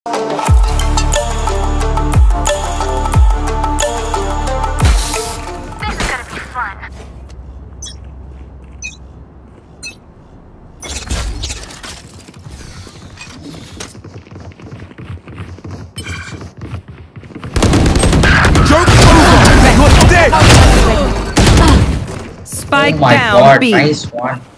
Spike Oh my down god, B. nice one.